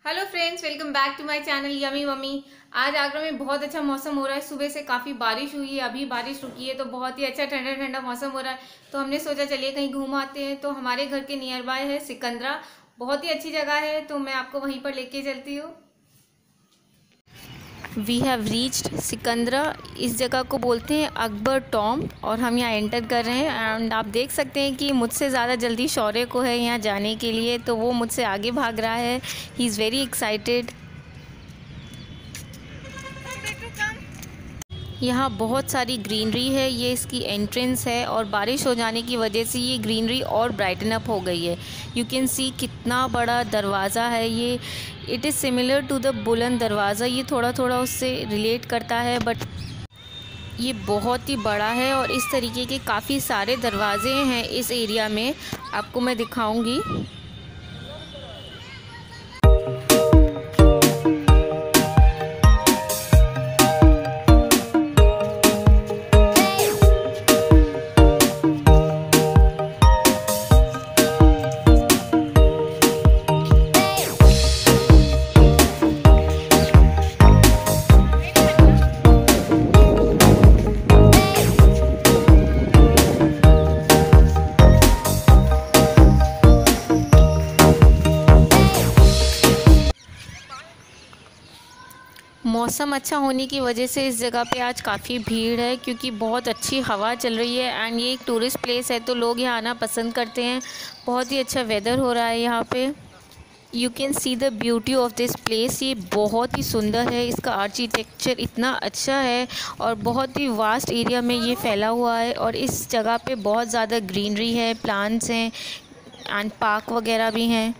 Hello friends, welcome back to my channel yummy mummy. आज आगरा में बहुत अच्छा मौसम हो रहा है। सुबह से काफ़ी बारिश हुई है, अभी बारिश रुकी है तो बहुत ही अच्छा ठंडा ठंडा मौसम हो रहा है। तो हमने सोचा चलिए कहीं घूम आते हैं। तो हमारे घर के नियर बाय है सिकंदरा, बहुत ही अच्छी जगह है, तो मैं आपको वहीं पर लेके चलती हूँ। We have reached Sikandra. इस जगह को बोलते हैं अकबर टॉम और हम यहाँ एंटर कर रहे हैं। एंड आप देख सकते हैं कि मुझसे ज़्यादा जल्दी शौर्य को है यहाँ जाने के लिए, तो वो मुझसे आगे भाग रहा है। He is very excited. यहाँ बहुत सारी ग्रीनरी है, ये इसकी एंट्रेंस है और बारिश हो जाने की वजह से ये ग्रीनरी और ब्राइटन अप हो गई है। यू कैन सी कितना बड़ा दरवाज़ा है ये। It is similar to the Buland Darwaza, ये थोड़ा थोड़ा उससे रिलेट करता है, बट ये बहुत ही बड़ा है। और इस तरीके के काफ़ी सारे दरवाजे हैं इस एरिया में, आपको मैं दिखाऊंगी। मौसम अच्छा होने की वजह से इस जगह पे आज काफ़ी भीड़ है, क्योंकि बहुत अच्छी हवा चल रही है एंड ये एक टूरिस्ट प्लेस है तो लोग यहाँ आना पसंद करते हैं। बहुत ही अच्छा वेदर हो रहा है यहाँ पे। You can see the beauty of this place. ये बहुत ही सुंदर है, इसका आर्किटेक्चर इतना अच्छा है और बहुत ही वास्ट एरिया में ये फैला हुआ है। और इस जगह पे बहुत ज़्यादा ग्रीनरी है, प्लांट्स हैं एंड पार्क वगैरह भी हैं।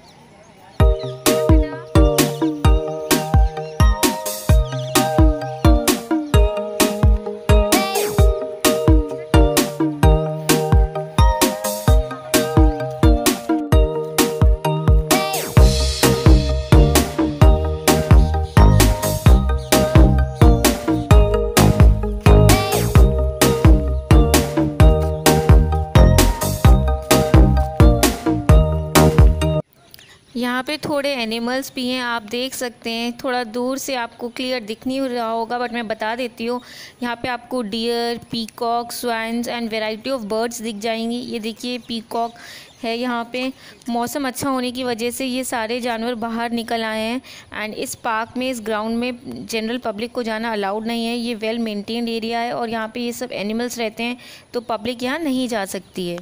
यहाँ पे थोड़े एनिमल्स भी हैं, आप देख सकते हैं। थोड़ा दूर से आपको क्लियर दिख नहीं रहा होगा, बट मैं बता देती हूँ। यहाँ पे आपको deer, peacock, swines and variety of birds दिख जाएंगी। ये देखिए पीकॉक है यहाँ पे। मौसम अच्छा होने की वजह से ये सारे जानवर बाहर निकल आए हैं। एंड इस पार्क में, इस ग्राउंड में जनरल पब्लिक को जाना अलाउड नहीं है। ये वेल मेंटेन्ड एरिया है और यहाँ पे ये सब एनिमल्स रहते हैं, तो पब्लिक यहाँ नहीं जा सकती है।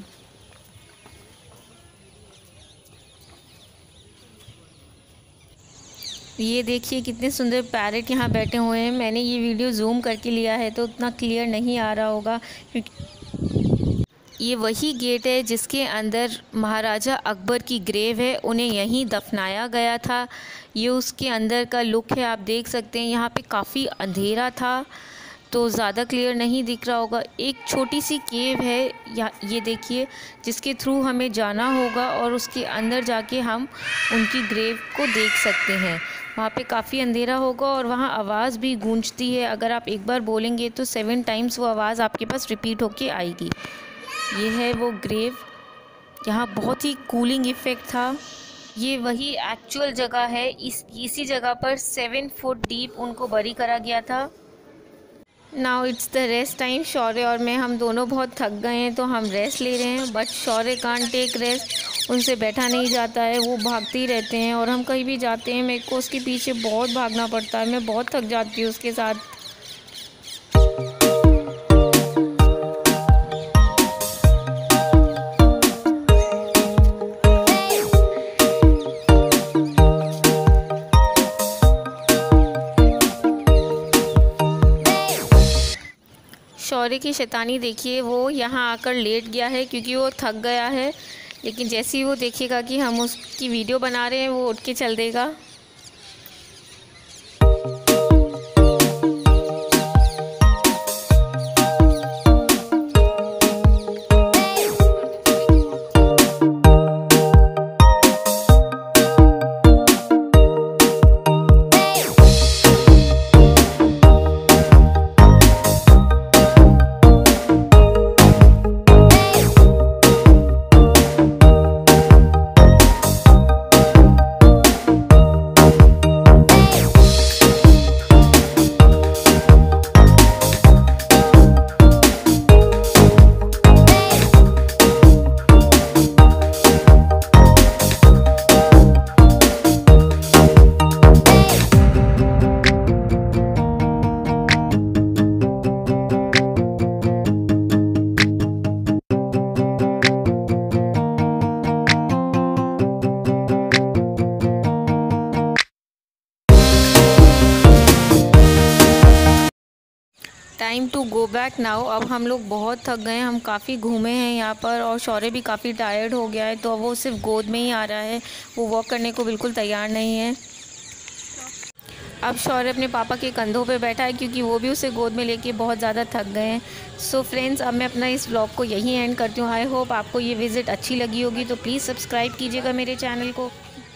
ये देखिए कितने सुंदर पैरेट यहाँ बैठे हुए हैं। मैंने ये वीडियो जूम करके लिया है तो उतना क्लियर नहीं आ रहा होगा, क्योंकि ये वही गेट है जिसके अंदर महाराजा अकबर की ग्रेव है, उन्हें यहीं दफनाया गया था। ये उसके अंदर का लुक है, आप देख सकते हैं। यहाँ पे काफ़ी अंधेरा था तो ज़्यादा क्लियर नहीं दिख रहा होगा। एक छोटी सी केव है या ये देखिए, जिसके थ्रू हमें जाना होगा और उसके अंदर जाके हम उनकी ग्रेव को देख सकते हैं। वहाँ पे काफ़ी अंधेरा होगा और वहाँ आवाज़ भी गूंजती है। अगर आप एक बार बोलेंगे तो 7 टाइम्स वो आवाज़ आपके पास रिपीट होके आएगी। ये है वो ग्रेव। यहाँ बहुत ही कूलिंग इफ़ेक्ट था। ये वही एक्चुअल जगह है। इसी जगह पर 7 फुट डीप उनको बरी करा गया था। Now it's the rest time. Shaurya और मैं, हम दोनों बहुत थक गए हैं तो हम रेस्ट ले रहे हैं, but Shaurya can't take rest. उनसे बैठा नहीं जाता है, वो भागते ही रहते हैं। और हम कहीं भी जाते हैं मेरे को उसके पीछे बहुत भागना पड़ता है, मैं बहुत थक जाती हूँ उसके साथ। शौर्य की शैतानी देखिए, वो यहाँ आकर लेट गया है क्योंकि वो थक गया है। लेकिन जैसे ही वो देखेगा कि हम उसकी वीडियो बना रहे हैं, वो उठ के चल देगा। Time to go back now. अब हम लोग बहुत थक गए हैं, हम काफ़ी घूमे हैं यहाँ पर और शौर्य भी काफ़ी टायर्ड हो गया है, तो अब वो सिर्फ गोद में ही आ रहा है, वो वॉक करने को बिल्कुल तैयार नहीं है। अब शौर्य अपने पापा के कंधों पे बैठा है क्योंकि वो भी उसे गोद में लेके बहुत ज़्यादा थक गए हैं। सो फ्रेंड्स, अब मैं अपना इस व्लॉग को यहीं एंड करती हूँ। आई होप आपको ये विज़िट अच्छी लगी होगी, तो प्लीज़ सब्सक्राइब कीजिएगा मेरे चैनल को।